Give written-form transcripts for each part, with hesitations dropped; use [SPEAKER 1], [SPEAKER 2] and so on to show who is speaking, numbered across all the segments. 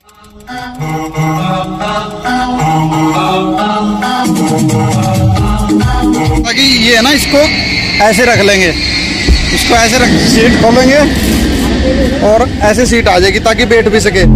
[SPEAKER 1] ताकि ये है ना, इसको ऐसे रख लेंगे, इसको ऐसे रख, सीट खोलेंगे और ऐसे सीट आ जाएगी ताकि बैठ भी सके।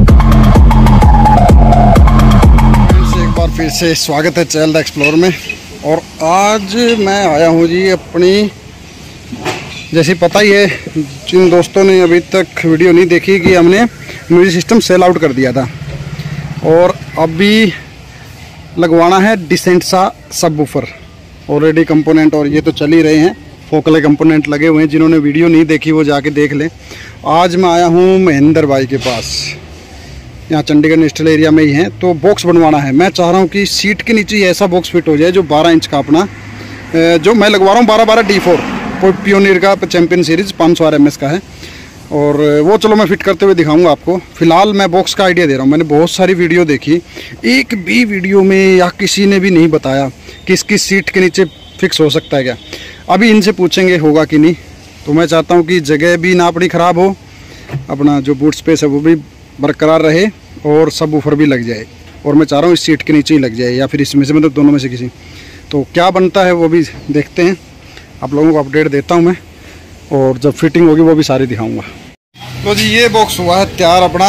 [SPEAKER 1] एक बार फिर से स्वागत है चैनल द एक्सप्लोर में। और आज मैं आया हूँ जी अपनी, जैसे पता ही है जिन दोस्तों ने अभी तक वीडियो नहीं देखी, कि हमने म्यूजिक सिस्टम सेल आउट कर दिया था और अभी लगवाना है डिसेंट सा सबवूफर। ऑलरेडी कंपोनेंट और ये तो चल ही रहे हैं, फोकले कंपोनेंट लगे हुए हैं। जिन्होंने वीडियो नहीं देखी वो जाके देख लें। आज मैं आया हूँ महेंद्र भाई के पास, यहाँ चंडीगढ़ नेशनल एरिया में ही है। तो बॉक्स बनवाना है। मैं चाह रहा हूँ कि सीट के नीचे ऐसा बॉक्स फिट हो जाए जो 12 इंच का, अपना जो मैं लगवा रहा हूँ 12-12 D4 पियोनियर का चैंपियन सीरीज 500 RMS का है। और वो चलो मैं फिट करते हुए दिखाऊंगा आपको। फिलहाल मैं बॉक्स का आइडिया दे रहा हूँ। मैंने बहुत सारी वीडियो देखी, एक भी वीडियो में या किसी ने भी नहीं बताया कि इसकी सीट के नीचे फिक्स हो सकता है क्या। अभी इनसे पूछेंगे होगा कि नहीं। तो मैं चाहता हूँ कि जगह भी ना अपनी ख़राब हो, अपना जो बूट स्पेस है वो भी बरकरार रहे और सबवूफर भी लग जाए। और मैं चाह रहा हूँ इस सीट के नीचे ही लग जाए या फिर इसमें से, मतलब दोनों में से किसी। तो क्या बनता है वो भी देखते हैं, आप लोगों को अपडेट देता हूँ मैं। और जब फिटिंग होगी वो भी सारी दिखाऊंगा। तो जी ये बॉक्स हुआ है तैयार अपना।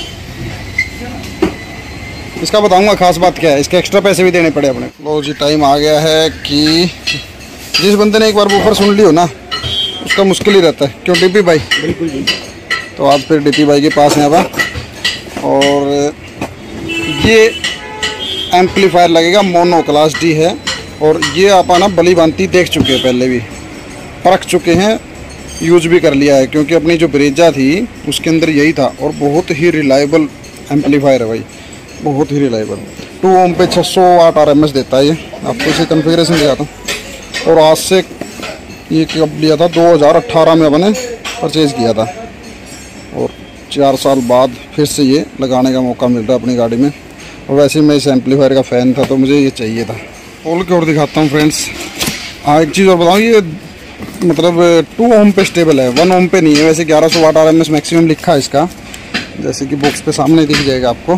[SPEAKER 1] इसका बताऊंगा खास बात क्या है, इसके एक्स्ट्रा पैसे भी देने पड़े अपने। लो जी टाइम आ गया है कि जिस बंदे ने एक बार वूफर सुन ली हो ना, उसका मुश्किल ही रहता है। क्यों डीपी भाई? बिल्कुल जी। तो आज फिर डीपी भाई के पास है अब। और ये एम्पलीफायर लगेगा, मोनो क्लास D है। और ये आप ना भली भांति देख चुके हैं, पहले भी परख चुके हैं, यूज भी कर लिया है। क्योंकि अपनी जो ब्रेजा थी उसके अंदर यही था। और बहुत ही रिलायबल एम्पलीफायर है भाई, बहुत ही रिलायबल। 2 ओम पे 600 वाट RMS देता है ये। आपको इसे कन्फिगरेशन दिखाता हूँ। और आज से ये कब लिया था, 2018 में मैंने परचेज़ किया था। और 4 साल बाद फिर से ये लगाने का मौका मिल रहा है अपनी गाड़ी में। और वैसे मैं इस एम्पलीफायर का फ़ैन था तो मुझे ये चाहिए था। खोल के और दिखाता हूँ फ्रेंड्स। हाँ एक चीज़ और बताऊँ, ये मतलब 2 ओम पे स्टेबल है, 1 ओम पे नहीं है। वैसे 1100 वाट RMS मैक्सिमम लिखा है इसका, जैसे कि बॉक्स पे सामने दिख जाएगा आपको।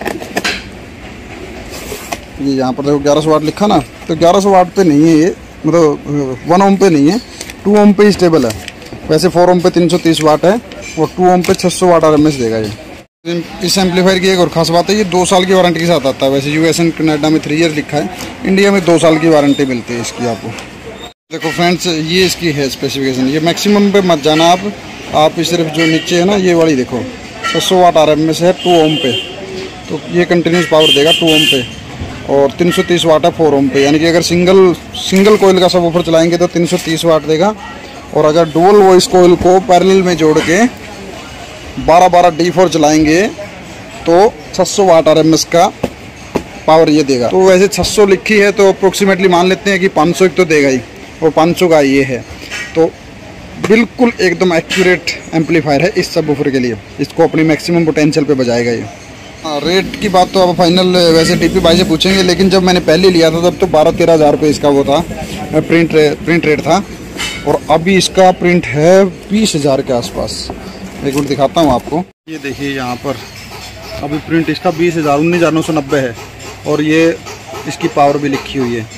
[SPEAKER 1] ये यहाँ पर देखो 1100 वाट लिखा ना, तो 1100 वाट पे नहीं है ये, मतलब 1 ओम पे नहीं है, 2 ओम पे ही स्टेबल है। वैसे 4 ओम पे 330 वाट है और 2 ओम पे 600 वाट RMS देगा ये। इस एम्पलीफायर की एक और ख़ास बात है, ये 2 साल की वारंटी के साथ आता है। वैसे US एंड कनाडा में 3 ईयर लिखा है, इंडिया में 2 साल की वारंटी मिलती है इसकी आपको। देखो फ्रेंड्स, ये इसकी है स्पेसिफिकेशन। ये मैक्सिमम पे मत जाना आप सिर्फ जो नीचे है ना ये वाली देखो, 600 वाट RMS है 2 ओम पे। तो ये कंटिन्यूस पावर देगा 2 ओम पे। और 330 वाट है 4 ओम पे। यानी कि अगर सिंगल कोयल का सबवूफर चलाएंगे तो 330 वाट देगा। और अगर डुअल वॉइस कोयल को पैरेलल में जोड़ के 12-12 D4 चलाएंगे तो 600 वाट RMS का पावर ये देगा। तो वैसे 600 लिखी है तो अप्रोक्सीमेटली मान लेते हैं कि 500 तो देगा ही। और 500 का ये है, तो बिल्कुल एकदम एक्यूरेट एम्पलीफायर है इस सबवूफर के लिए। इसको अपनी मैक्सिमम पोटेंशियल पे बजाएगा ये। रेट की बात तो अब फाइनल वैसे डीपी भाई से पूछेंगे, लेकिन जब मैंने पहले लिया था तब तो 12-13 हज़ार रुपये इसका वो था, प्रिंट रेट था। और अभी इसका प्रिंट है 20 हज़ार के आसपास। एक मिनट दिखाता हूँ आपको। ये देखिए यहाँ पर अभी प्रिंट इसका 20 हज़ार 19,990 है। और ये इसकी पावर भी लिखी हुई है।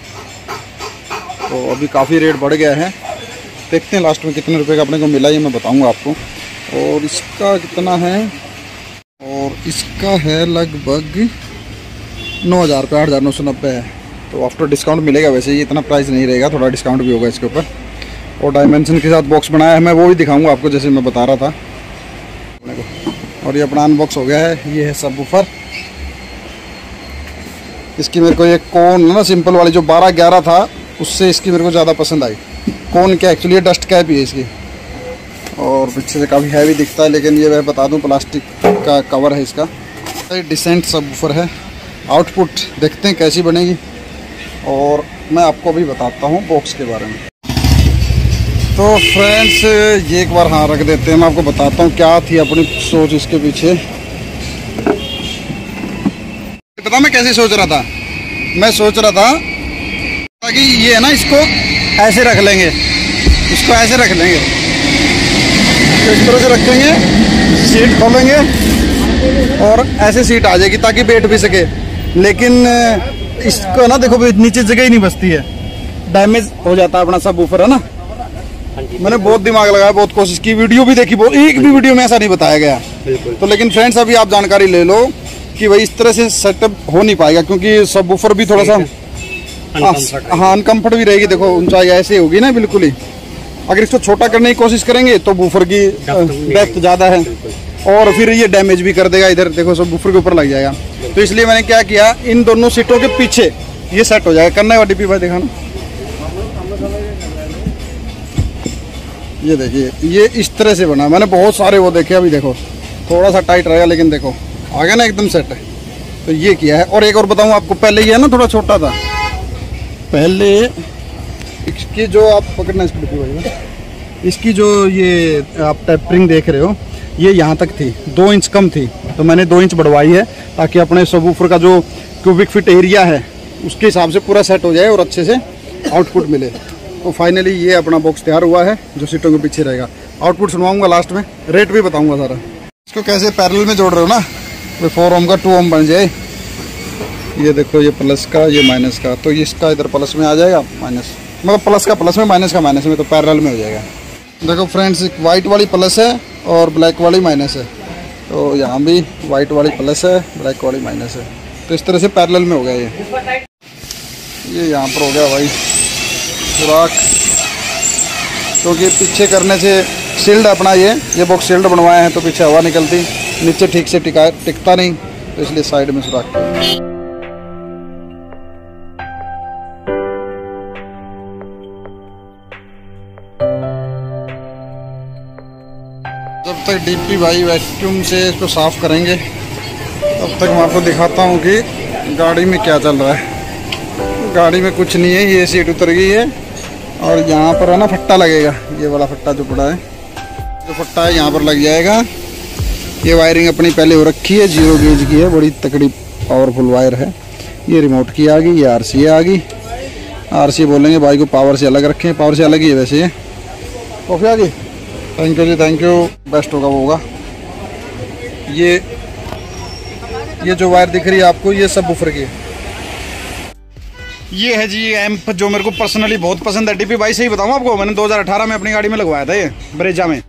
[SPEAKER 1] तो अभी काफ़ी रेट बढ़ गया है। देखते हैं लास्ट में कितने रुपए का अपने को मिला, ये मैं बताऊंगा आपको। और इसका कितना है, और इसका है लगभग 9,000 रुपये, 8,990 है। तो आफ्टर डिस्काउंट मिलेगा। वैसे ये इतना प्राइस नहीं रहेगा, थोड़ा डिस्काउंट भी होगा इसके ऊपर। और डायमेंशन के साथ बॉक्स बनाया है, मैं वो भी दिखाऊंगा आपको जैसे मैं बता रहा था अपने को। और ये अपना अनबॉक्स हो गया है। ये है सबवूफर। इसकी मेरे को ये कोन ना सिंपल वाली जो 12-11 था उससे इसकी मेरे को ज़्यादा पसंद आई। कोन क्या एक्चुअली डस्ट कैप ही है इसकी। और पीछे से काफ़ी हैवी दिखता है, लेकिन ये मैं बता दूं प्लास्टिक का कवर है इसका। डिसेंट सबवूफर है। आउटपुट देखते हैं कैसी बनेगी और मैं आपको भी बताता हूँ बॉक्स के बारे में। तो फ्रेंड्स ये एक बार हाँ रख देते हैं, मैं आपको बताता हूँ क्या थी अपनी सोच इसके पीछे। पता मैं कैसे सोच रहा था, मैं सोच रहा था कि ये है ना, इसको ऐसे रख लेंगे, इसको ऐसे रख लेंगे, तो इस तरह से रखेंगे, सीट खोलेंगे और ऐसे सीट आ जाएगी ताकि बैठ भी सके। लेकिन इसको ना देखो नीचे जगह ही नहीं बचती है, डैमेज हो जाता है अपना सब ऊपर, है ना। मैंने बहुत दिमाग लगाया, बहुत कोशिश की, वीडियो भी देखी, एक भी वीडियो में ऐसा नहीं बताया गया। तो लेकिन फ्रेंड्स अभी आप जानकारी ले लो कि भाई इस तरह से सेटअप हो नहीं पाएगा, क्योंकि सब ऊपर भी थोड़ा सा हाँ अनकम्फर्ट भी रहेगी। देखो ऊंचाई ऐसे होगी ना बिल्कुल ही। अगर इसको छोटा करने की कोशिश करेंगे तो बूफर की डेप्थ ज्यादा है और फिर ये डैमेज भी कर देगा। इधर देखो सब बूफर के ऊपर लग जाएगा। तो इसलिए मैंने क्या किया, इन दोनों सीटों के पीछे ये सेट हो जाएगा। करना है डीपी भाई, दिखाना। ये देखिए ये इस तरह से बना, मैंने बहुत सारे वो देखे। अभी देखो थोड़ा सा टाइट रहेगा लेकिन देखो आ गया ना एकदम सेट है। तो ये किया है। और एक और बताऊं आपको, पहले ये है ना थोड़ा छोटा था, पहले इसकी जो आप पकड़ना इसकी जो ये आप टेपरिंग देख रहे हो ये यहाँ तक थी, 2 इंच कम थी। तो मैंने 2 इंच बढ़वाई है ताकि अपने सबवूफर का जो क्यूबिक फीट एरिया है उसके हिसाब से पूरा सेट हो जाए और अच्छे से आउटपुट मिले। तो फाइनली ये अपना बॉक्स तैयार हुआ है जो सीटों के पीछे रहेगा। आउटपुट सुनवाऊंगा लास्ट में, रेट भी बताऊंगा सारा। इसको कैसे पैरेलल में जोड़ रहे हो ना, तो 4 ओम का 2 ओम बन जाए। ये देखो ये प्लस का ये माइनस का, तो इसका इधर प्लस में आ जाएगा, माइनस मतलब प्लस का प्लस में, माइनस का माइनस में, तो पैरेलल में हो जाएगा। देखो फ्रेंड्स वाइट वाली प्लस है और ब्लैक वाली माइनस है। तो यहाँ भी वाइट वाली प्लस है, ब्लैक वाली माइनस है। तो इस तरह से पैरेलल में हो गया ये यहाँ पर हो गया भाई सुराख। क्योंकि पीछे करने से शील्ड अपना ये बॉक्स शील्ड बनवाए हैं तो पीछे हवा निकलती, नीचे ठीक से टिकता नहीं, तो इसलिए साइड में सुराख। जब तक डीपी भाई वैक्यूम से इसको साफ करेंगे तब तक मैं आपको दिखाता हूँ कि गाड़ी में क्या चल रहा है। गाड़ी में कुछ नहीं है, ये सीट उतर गई है और यहाँ पर है ना फट्टा लगेगा, ये वाला फट्टा जो पड़ा है, जो फट्टा है यहाँ पर लग जाएगा। ये वायरिंग अपनी पहले हो रखी है, 0 गेज की है, बड़ी तकड़ी पावरफुल वायर है। ये रिमोट की आ गई, ये RCA आ गई। RCA बोलेंगे भाई को पावर से अलग रखें, पावर से अलग ही है वैसे। ये कॉफ़ी आ गई, थैंक यू जी थैंक यू, बेस्ट होगा वो होगा। ये जो वायर दिख रही है आपको ये सब बूफर की है। ये है जी एम्प जो मेरे को पर्सनली बहुत पसंद है। डीपी भाई सही बताऊं आपको, मैंने 2018 में अपनी गाड़ी में लगवाया था ये ब्रेजा में।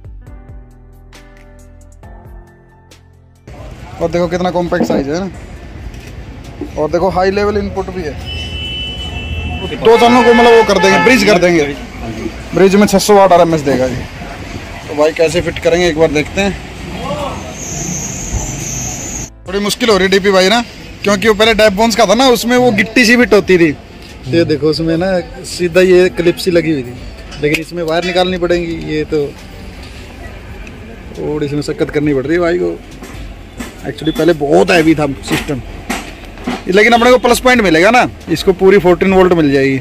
[SPEAKER 1] और देखो कितना कॉम्पैक्ट साइज है ना, और देखो हाई लेवल इनपुट भी है। 2 चैनलों को मतलब वो कर देंगे, ब्रिज कर देंगे। ब्रिज में 600 वाट RMS देगा जी। तो भाई कैसे फिट करेंगे एक बार देखते हैं। थोड़ी मुश्किल हो रही डीपी भाई ना, क्योंकि वो पहले डैप बोन्स का था ना, उसमें वो गिट्टी सी फिट होती थी। ये देखो उसमें ना सीधा ये क्लिप सी लगी हुई थी, लेकिन इसमें वायर निकालनी पड़ेगी। ये तो थोड़ी इसमें शक्कत करनी पड़ रही है भाई को। एक्चुअली पहले बहुत हैवी था सिस्टम, लेकिन अपने को प्लस पॉइंट मिलेगा ना, इसको पूरी 14 वोल्ट मिल जाएगी।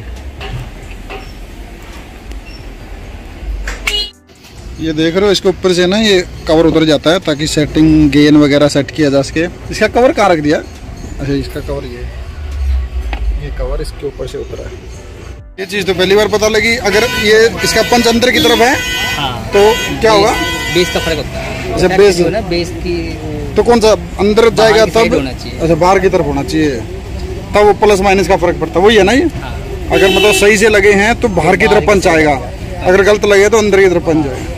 [SPEAKER 1] ये देख रहे हो इसके ऊपर से ना ये कवर उतर जाता है ताकि सेटिंग गेन वगैरह सेट किया जा सके। इसका कवर कहाँ रख दिया? अच्छा इसका कवर ये कवर इसके ऊपर से उतरा है। ये चीज़ तो पहली बार पता लगी। अगर ये इसका पंच अंदर की तरफ है तो क्या होगा?
[SPEAKER 2] बेस का फर्क होता है।
[SPEAKER 1] अच्छा बेस
[SPEAKER 2] ना, बेस की
[SPEAKER 1] तो कौन सा अंदर जाएगा तब? अच्छा बाहर की तरफ होना चाहिए, तब वो प्लस माइनस का फर्क पड़ता है। वही है ना ये? अगर मतलब सही से लगे हैं तो बाहर की तरफ पंच आएगा, अगर गलत लगे तो अंदर की तरफ पंच आएगा।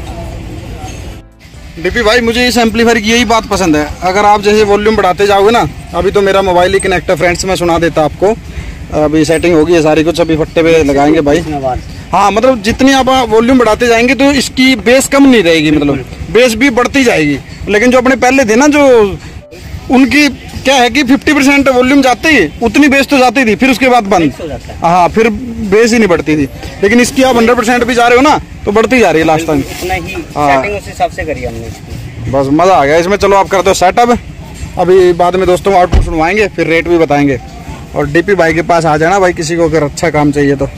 [SPEAKER 1] डीपी भाई मुझे इस एम्पलीफायर की यही बात पसंद है, अगर आप जैसे वॉल्यूम बढ़ाते जाओगे ना, अभी तो मेरा मोबाइल ही कनेक्ट है फ्रेंड्स, मैं सुना देता आपको। अभी सेटिंग होगी है सारी कुछ, अभी फट्टे पे लगाएंगे भाई। हाँ मतलब जितनी आप वॉल्यूम बढ़ाते जाएंगे तो इसकी बेस कम नहीं रहेगी, मतलब बेस भी बढ़ती जाएगी। लेकिन जो अपने पहले थे ना, जो उनकी क्या है कि 50% वॉल्यूम जाते ही उतनी बेस तो जाती थी, फिर उसके बाद बंद। हाँ फिर बेस ही नहीं बढ़ती थी। लेकिन इसकी आप 100% भी जा रहे हो ना तो बढ़ती जा रही है लास्ट टाइम।
[SPEAKER 2] हाँ उस हिसाब से करी हमने इसकी,
[SPEAKER 1] बस मजा आ गया इसमें। चलो आप करते हो सेटअप, अभी बाद में दोस्तों आउटपुट सुनवाएंगे, फिर रेट भी बताएंगे। और डीपी भाई के पास आ जाना भाई, किसी को अगर अच्छा काम चाहिए तो।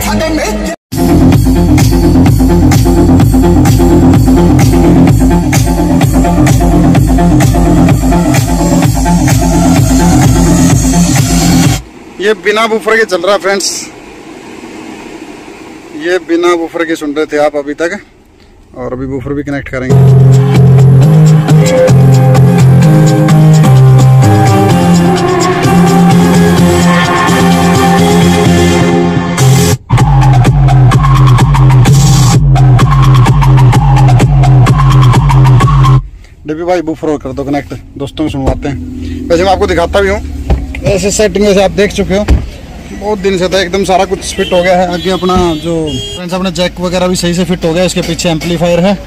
[SPEAKER 1] ये बिना बूफर के चल रहा है फ्रेंड्स, ये बिना बूफर के सुन रहे थे आप अभी तक, और अभी बूफर भी कनेक्ट करेंगे। डीपी भाई बूफर कर दो कनेक्ट, दोस्तों को सुनवाते हैं। वैसे मैं आपको दिखाता भी हूँ, ऐसे सेटिंग वैसे आप देख चुके हो, बहुत दिन से था, एकदम सारा कुछ फिट हो गया है। आगे अपना जो फ्रेंड्स अपना जैक वगैरह भी सही से फिट हो गया, इसके पीछे एम्पलीफायर है।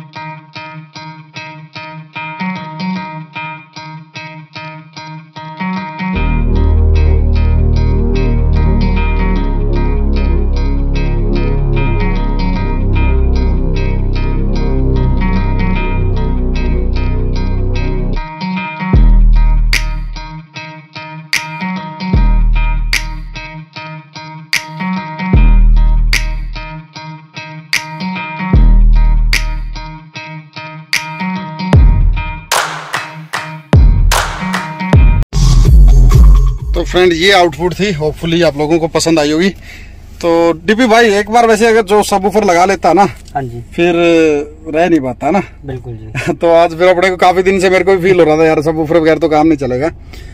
[SPEAKER 1] तो फ्रेंड ये आउटपुट थी, होपफुली आप लोगों को पसंद आई होगी। तो डीपी भाई एक बार वैसे अगर जो सबवूफर लगा लेता ना,
[SPEAKER 2] हाँ जी,
[SPEAKER 1] फिर रह नहीं पाता ना।
[SPEAKER 2] बिल्कुल जी।
[SPEAKER 1] तो आज फिर अपने को काफी दिन से मेरे को भी फील हो रहा था यार, सबवूफर बगैर तो काम नहीं चलेगा।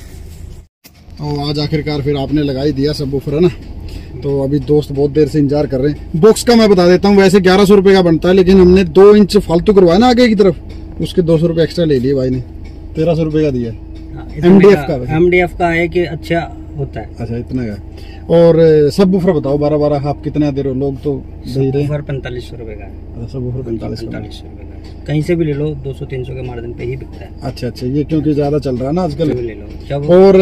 [SPEAKER 1] तो आज आखिरकार फिर आपने लगा ही दिया सबवूफर, है ना। तो अभी दोस्त बहुत देर से इंतजार कर रहे हैं। बॉक्स का मैं बता देता हूँ, वैसे 1100 रुपए का बनता है, लेकिन हमने 2 इंच फालतू करवाया ना आगे की तरफ, उसके 200 रुपए एक्स्ट्रा ले लिए भाई ने, 1300 रुपए का दिया।
[SPEAKER 2] MDF का है कि अच्छा होता है।
[SPEAKER 1] अच्छा इतना का। और सबवूफर बताओ 12 आप कितना दे रहे हो? लोग तो
[SPEAKER 2] सबवूफर 4500 रुपए का है।
[SPEAKER 1] सबवूफर 4500
[SPEAKER 2] रुपए का, कहीं से भी ले लो 200-300 के मार्जिन पे ही बिकता है।
[SPEAKER 1] अच्छा, ये क्योंकि ज्यादा चल रहा है ना आजकल।
[SPEAKER 2] ले लो जब।
[SPEAKER 1] और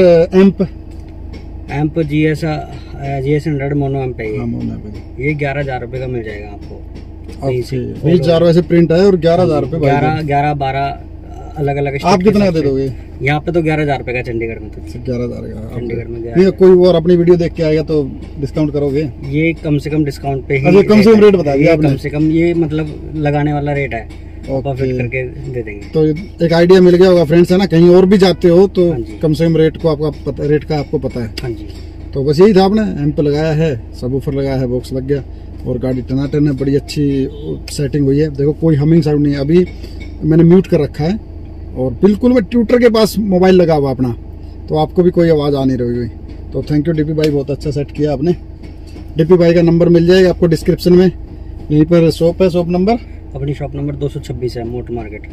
[SPEAKER 1] एम्प
[SPEAKER 2] GS 100 मोनो एम्प है, ये 11,000 रुपए का मिल जाएगा आपको।
[SPEAKER 1] 20,000 वैसे प्रिंट है, और 11,000 रुपए
[SPEAKER 2] 11-12 अलग अलग।
[SPEAKER 1] आप कितना दे दोगे?
[SPEAKER 2] यहाँ पे तो 11,000 रुपए का, चंडीगढ़ में तो
[SPEAKER 1] 11,000 का।
[SPEAKER 2] चंडीगढ़ में
[SPEAKER 1] नहीं, कोई और अपनी वीडियो देख के आएगा तो डिस्काउंट करोगे?
[SPEAKER 2] ये कम से कम डिस्काउंट पे ही।
[SPEAKER 1] अच्छा, कम से कम रेट बता दिया आपने।
[SPEAKER 2] कम से कम ये मतलब लगाने वाला रेट है, फिट करके दे देंगे।
[SPEAKER 1] तो एक आइडिया मिल गया होगा फ्रेंड्स, है ना। कहीं और भी जाते हो तो कम से कम रेट का आपको पता है।
[SPEAKER 2] हाँ जी।
[SPEAKER 1] तो बस यही था, आपने एम्प लगाया है, सबवूफर लगाया है, बॉक्स लग गया, और गाड़ी टनाटन है, बड़ी अच्छी सेटिंग हुई है। देखो कोई हमिंग साउंड नहीं है, अभी मैंने म्यूट कर रखा है, और बिल्कुल मैं ट्यूटर के पास मोबाइल लगा हुआ अपना, तो आपको भी कोई आवाज़ आ नहीं रही हुई। तो थैंक यू डीपी भाई, बहुत अच्छा सेट किया आपने। डीपी भाई का नंबर मिल जाएगा आपको डिस्क्रिप्शन में, यहीं पर शॉप है। शॉप नंबर
[SPEAKER 2] अपनी शॉप नंबर 226 है, motor market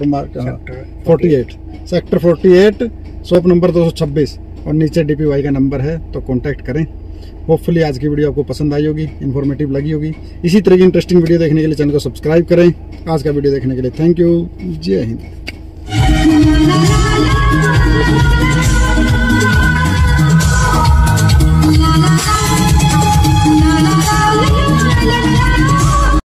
[SPEAKER 1] 48 sector 48, shop number 226, और नीचे डीपी भाई का नंबर है, तो कांटेक्ट करें। होपफुली आज की वीडियो आपको पसंद आई होगी, इन्फॉर्मेटिव लगी होगी। इसी तरह की इंटरेस्टिंग वीडियो देखने के लिए चैनल को सब्सक्राइब करें। आज का वीडियो देखने के लिए थैंक यू, जय हिंद।